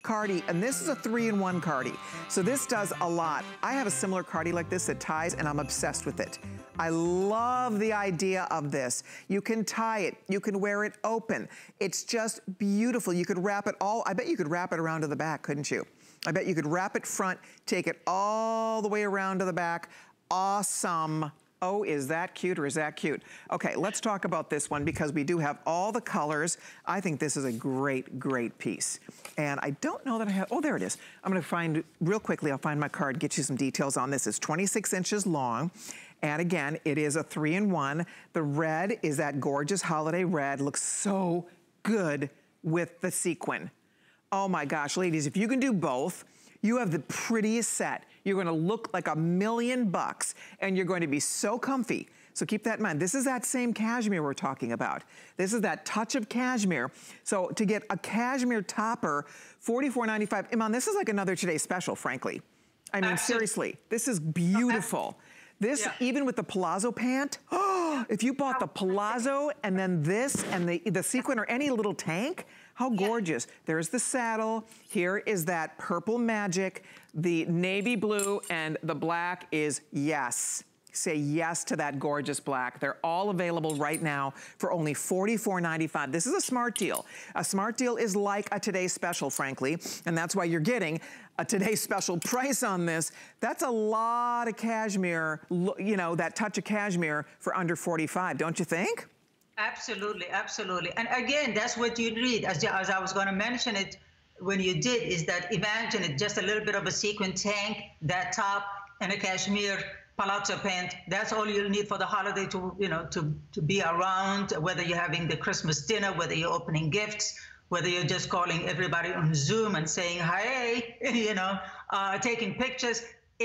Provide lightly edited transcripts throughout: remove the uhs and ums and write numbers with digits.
cardi, and this is a 3-in-1 cardi. So this does a lot. I have a similar cardi like this that ties, and I'm obsessed with it. I love the idea of this. You can tie it, you can wear it open. It's just beautiful. You could wrap it all, I bet you could wrap it around to the back, couldn't you? I bet you could wrap it front, take it all the way around to the back. Awesome. Oh, is that cute or is that cute? Okay, let's talk about this one because we do have all the colors. I think this is a great, great piece. And I don't know that I have, oh, there it is. I'm gonna find, real quickly, I'll find my card, get you some details on this. It's 26 inches long. And again, it is a 3-in-1. The red is that gorgeous holiday red. Looks so good with the sequin. Oh my gosh, ladies, if you can do both, you have the prettiest set. You're gonna look like $1,000,000 and you're going to be so comfy. So keep that in mind. This is that same cashmere we're talking about. This is that touch of cashmere. So to get a cashmere topper, $44.95. Iman, this is like another Today Special, frankly. I mean, seriously, this is beautiful. This, even with the palazzo pant, oh, if you bought the palazzo and then this and the sequin or any little tank, how gorgeous. There's the saddle. Here is that purple magic. The navy blue and the black is yes. Say yes to that gorgeous black. They're all available right now for only $44.95. This is a smart deal. A smart deal is like a Today Special, frankly, and that's why you're getting a Today Special price on this. That's a lot of cashmere, you know, that touch of cashmere for under $45, don't you think? Absolutely, absolutely. And again, that's what you read, as I was gonna mention it when you did, is that imagine it, just a little bit of a sequin tank, that top, and a cashmere palazzo pant. That's all you'll need for the holiday to, you know, to be around, whether you're having the Christmas dinner, whether you're opening gifts, whether you're just calling everybody on Zoom and saying, hey, you know, taking pictures.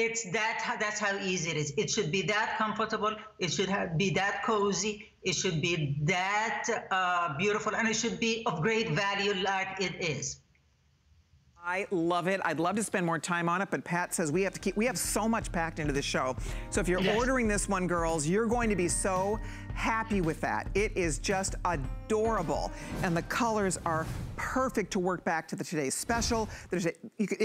That's how easy it is. It should be that comfortable. It should be that cozy. It should be that beautiful, and it should be of great value like it is. I love it. I'd love to spend more time on it, but Pat says we have so much packed into the show. So if you're ordering this one, girls, you're going to be so happy with that. It is just adorable. And the colors are perfect to work back to the Today Special.